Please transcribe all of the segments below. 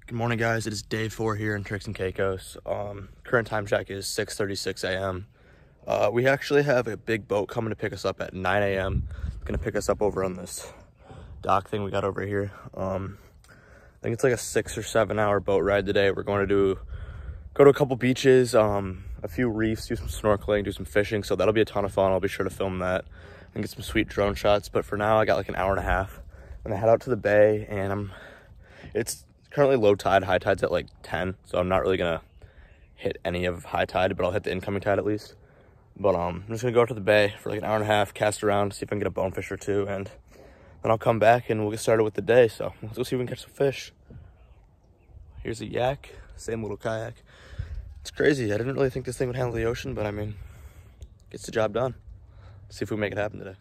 Good morning, guys. It is day 4 here in Turks and Caicos. Current time check is 6:36 a.m. We actually have a big boat coming to pick us up at 9 a.m. It's gonna pick us up over on this dock thing we got over here. I think it's like a 6 or 7 hour boat ride today. We're going to go to a couple beaches, a few reefs, do some snorkeling, do some fishing. So that'll be a ton of fun. I'll be sure to film that and get some sweet drone shots. But for now, I got like an hour and a half. I'm gonna head out to the bay, and it's currently low tide. High tide's at like 10, so I'm not really gonna hit any of high tide, but I'll hit the incoming tide at least. But I'm just gonna go out to the bay for like an hour and a half, cast around, see if I can get a bonefish or two, and then I'll come back and we'll get started with the day. So let's go see if we can catch some fish. Here's a yak, same little kayak. It's crazy. I didn't really think this thing would handle the ocean, but I mean, gets the job done. Let's see if we can make it happen today.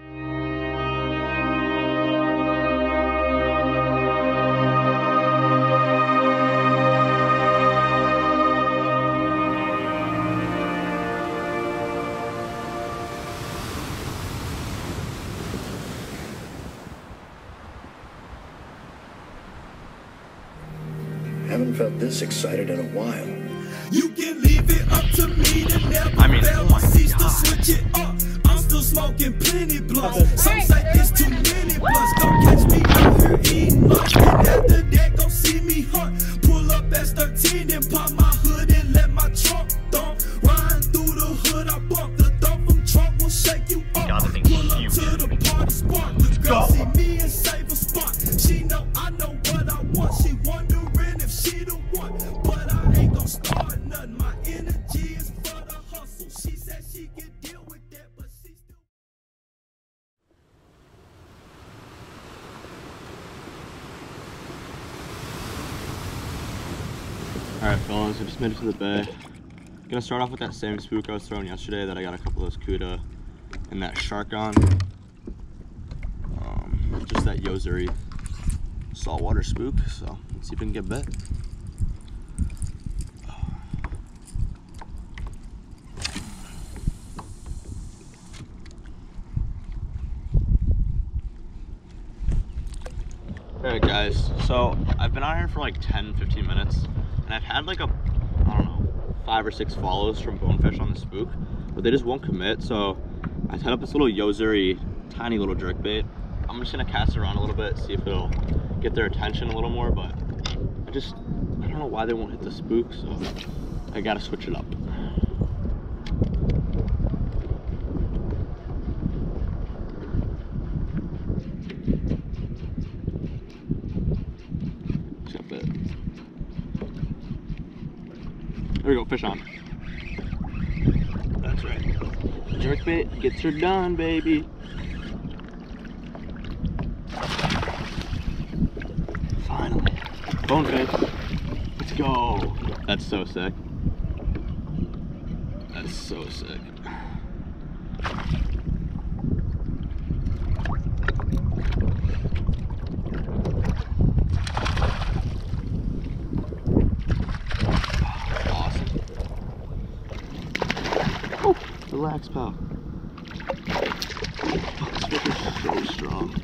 Haven't felt this excited in a while. You can leave it up to me to never fail or cease to switch it up. I'm still smoking plenty blunts. Some say it's too many blunts. Don't catch me out here eating lunch. And after that, go see me hunt. Pull up S13 and pop my hood and let my trunk thump. Riding through the hood, I bump the thump from trunk will shake you up. Pull up to the party spot. The girl see me and save a spot. She know I know what I want. She wondering if she the one, but I ain't gonna start nothing. My energy is for the hustle. She said she can deal with that, but she still. Alright fellas, I just made it to the bay. Gonna start off with that same spook I was throwing yesterday that I got a couple of those cuda and that shark on. Just that Yozuri saltwater spook, so let's see if we can get bit. Alright guys, so I've been out here for like 10-15 minutes and I've had like I don't know, 5 or 6 follows from bonefish on the spook, but they just won't commit. So I set up this little Yozuri tiny little jerkbait. I'm just gonna cast it around a little bit, see if it'll get their attention a little more, but I don't know why they won't hit the spook, so I gotta switch it up. Just got bit. There we go, fish on. That's right. Jerkbait gets her done, baby. Finally. Bonefish. Let's go. That's so sick. That's so sick. Awesome. Oh, relax, pal. Oh, this fish is so strong.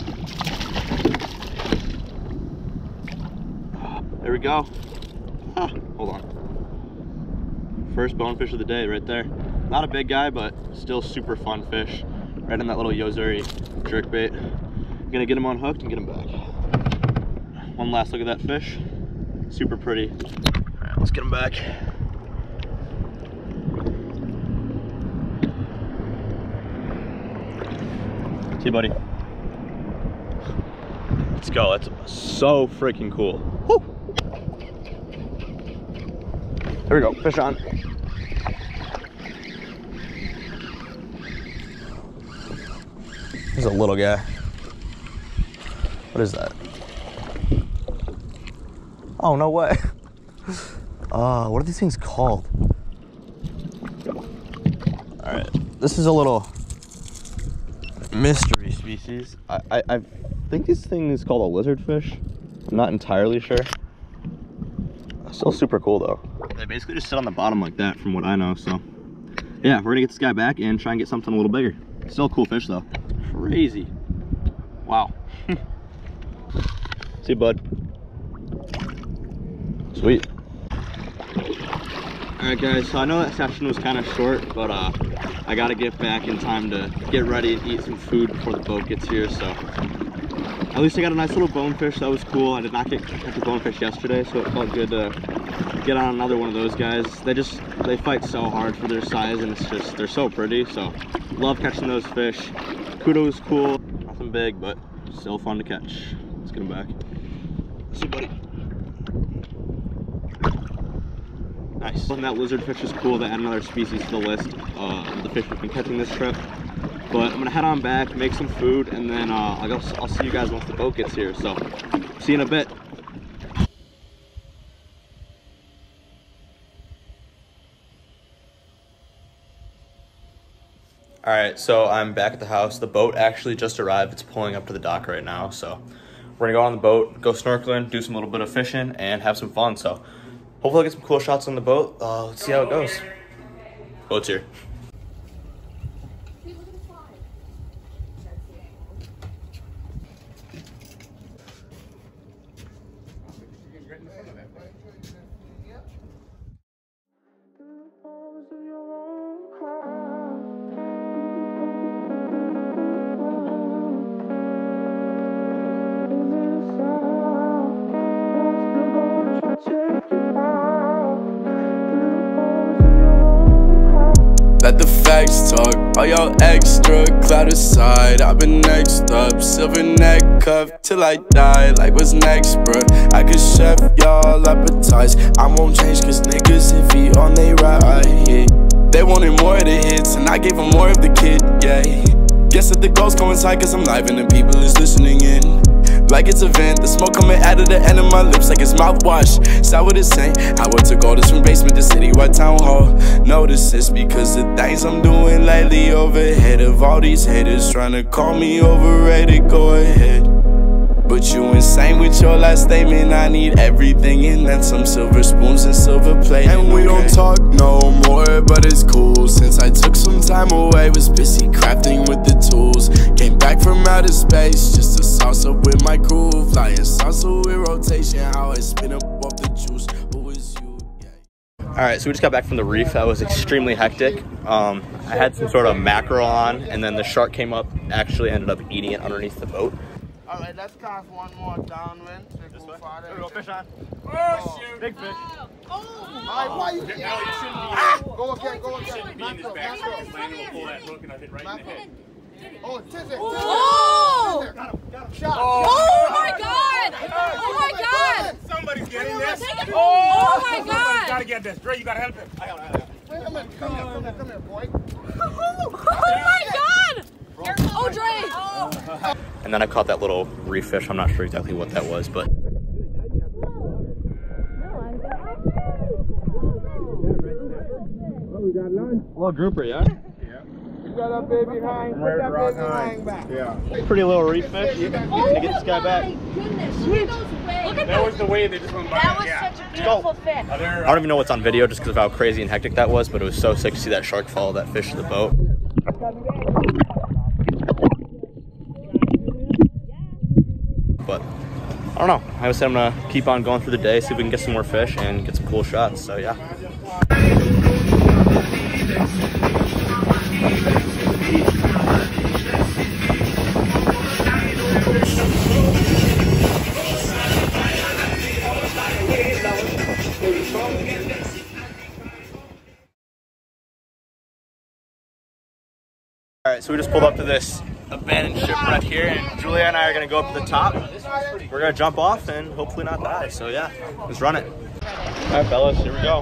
There we go. Ah, hold on. First bonefish of the day right there. Not a big guy, but still super fun fish. Right in that little Yozuri jerkbait. I'm gonna get him unhooked and get him back. One last look at that fish. Super pretty. All right, let's get him back. See you, buddy. Let's go. That's so freaking cool. Woo! There we go, fish on. There's a little guy. What is that? Oh, no way. What are these things called? All right, this is a little mystery species. I think this thing is called a lizardfish. I'm not entirely sure. Still super cool though. They basically just sit on the bottom like that from what I know, so yeah, we're gonna get this guy back and try and get something a little bigger. Still a cool fish though. Crazy. Wow. See you, bud. Sweet. Alright guys, so I know that session was kind of short, but I gotta get back in time to get ready and eat some food before the boat gets here, so at least I got a nice little bonefish. That was cool. I did not catch a bonefish yesterday, so it felt good to get on another one of those guys. They fight so hard for their size, and it's just, they're so pretty, so love catching those fish. Kudo was cool, nothing big, but still fun to catch. Let's get him back. See, buddy. Nice. And that lizardfish is cool. They add another species to the list of the fish we've been catching this trip. But I'm gonna head on back, make some food, and then I'll see you guys once the boat gets here. So, see you in a bit. All right, so I'm back at the house. The boat actually just arrived. It's pulling up to the dock right now. So we're gonna go on the boat, go snorkeling, do some little bit of fishing, and have some fun. So hopefully I'll get some cool shots on the boat. Let's see how it goes. Boat's here. Let the facts talk, all y'all extra, cloud aside. I've been next up, silver neck cuff till I die. Like what's next, bruh? I could chef y'all appetize. I won't change cause niggas iffy on they ride, yeah. They wanted more of the hits and I gave them more of the kid, yeah. Guess that the goals coincide cause I'm live and the people is listening in. Like it's a vent, the smoke coming out of the end of my lips like it's mouthwash. Sour the same, I took all this from basement to citywide town hall. Notice this because the things I'm doing lately overhead of all these haters trying to call me overrated, go ahead. But you insane with your last statement. I need everything and then some silver spoons and silver plate. And we don't talk no more, but it's cool. Since I took some time away, was busy crafting with the tools. Came back from outer space just to sauce up with my crew. Flying salsa with rotation, how I spin up off the juice. Who is you? Yeah. Alright, so we just got back from the reef. That was extremely hectic. I had some sort of mackerel on, and then the shark came up, actually ended up eating it underneath the boat. All right, let's cast one more downwind. This way. There we go, fish on. Oh, shoot. Big fish. Oh. All right, why you? Go again, go again. Shouldn't be in his back. Landon will pull that hook and I'll hit right in the head. Oh, Tizzy. Oh! Got him. Shot. Oh my God! Oh my God! Somebody's getting this. Oh my Somebody's God! got to get this. Dre, you got to help him. I got it. Wait a minute. Come here, boy. Oh my God! Oh, Dre! Oh. And then I caught that little reef fish. I'm not sure exactly what that was, but little grouper, yeah? You got that baby hang. Put that baby hang back. Yeah. Pretty little reef fish. Gonna get this guy back. Look at That was the way they just went by. That was such a beautiful fish. I don't even know what's on video just because of how crazy and hectic that was, but it was so sick to see that shark follow that fish to the boat. But I don't know. I would say I'm gonna keep on going through the day, see if we can get some more fish and get some cool shots. So yeah. All right, so we just pulled up to this abandoned shipwreck here, and Julia and I are gonna go up to the top. We're gonna jump off and hopefully not die. So yeah, let's run it. All right, fellas, here we go.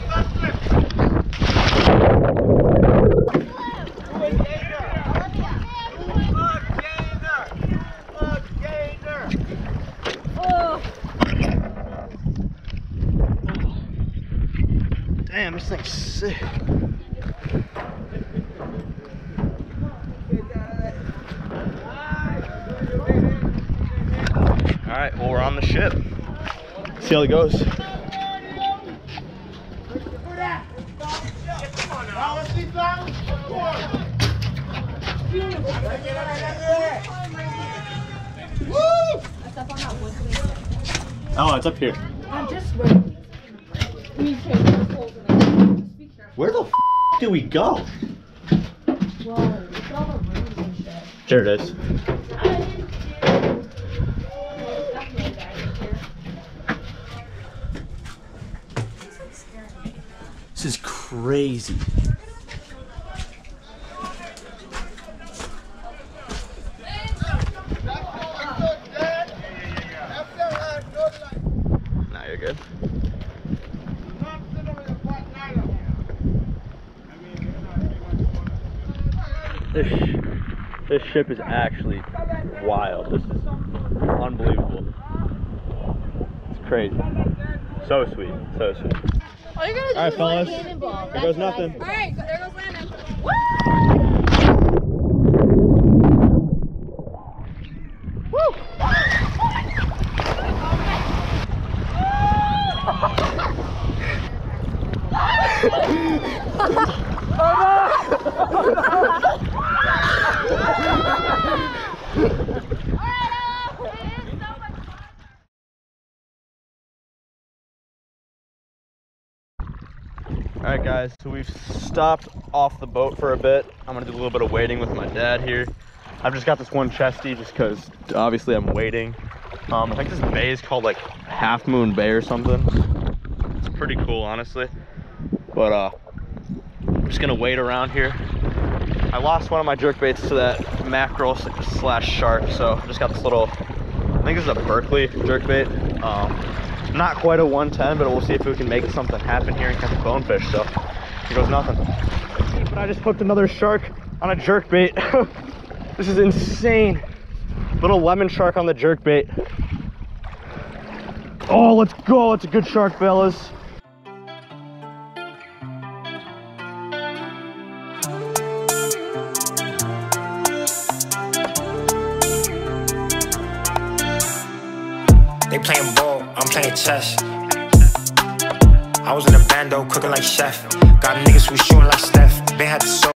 Damn, this thing's sick. All right, well, we're on the ship. See how it goes. Oh, it's up here. I'm just waiting. Where the f do we go? Whoa, look at all the rooms and shit. There it is. This is crazy. Now you're good. This ship is actually wild. This is unbelievable. It's crazy. So sweet. So sweet. All you gotta do All right, is fellas. one cannonball. There goes nothing. All right, there goes Landon. Alright guys, so we've stopped off the boat for a bit. I'm gonna do a little bit of waiting with my dad here. I've just got this one chesty just because obviously I'm waiting. I think this bay is called like Half Moon Bay or something. It's pretty cool honestly. But I'm just gonna wait around here. I lost one of my jerk baits to that mackerel slash shark, so I just got this little, I think this is a Berkeley jerk bait. Not quite a 110, but we'll see if we can make something happen here and catch a bonefish. So here goes nothing. But I just hooked another shark on a jerk bait. This is insane. Little lemon shark on the jerk bait. Oh, let's go. It's a good shark, fellas. They playing ball, I'm playing chess. I was in a bando cooking like chef. Got niggas who shooting like Steph. They had to